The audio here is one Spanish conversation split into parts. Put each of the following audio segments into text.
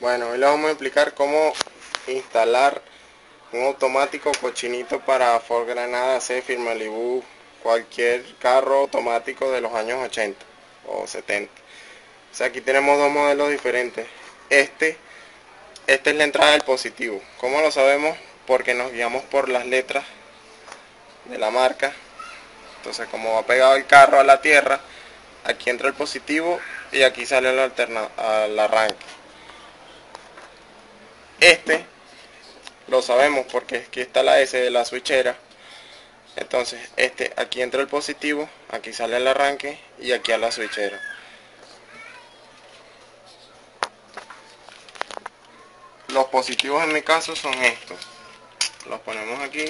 Bueno, hoy les vamos a explicar cómo instalar un automático cochinito para Ford Granada, Zephyr, Malibu, cualquier carro automático de los años 80 o 70. O sea, aquí tenemos dos modelos diferentes. Esta es la entrada del positivo. ¿Cómo lo sabemos? Porque nos guiamos por las letras de la marca. Entonces, como va pegado el carro a la tierra, aquí entra el positivo y aquí sale el arranque. Lo sabemos porque aquí está la S de la switchera. Entonces aquí entra el positivo, aquí sale el arranque y aquí a la switchera. Los positivos en mi caso son estos. Los ponemos aquí.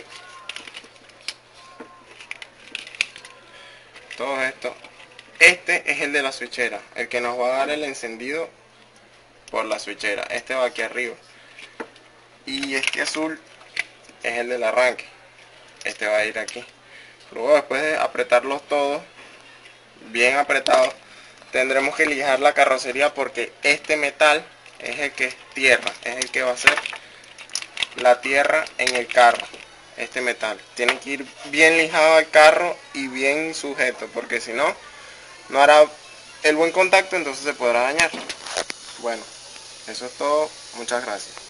Todo esto. Este es el de la switchera, el que nos va a dar el encendido por la switchera. Este va aquí arriba. Y este azul es el del arranque. Este va a ir aquí. Luego, después de apretarlos todos bien apretados, tendremos que lijar la carrocería porque este metal es el que es tierra, es el que va a ser la tierra en el carro. Este metal tiene que ir bien lijado al carro y bien sujeto, porque si no, no hará el buen contacto, entonces se podrá dañar. Bueno, eso es todo. Muchas gracias.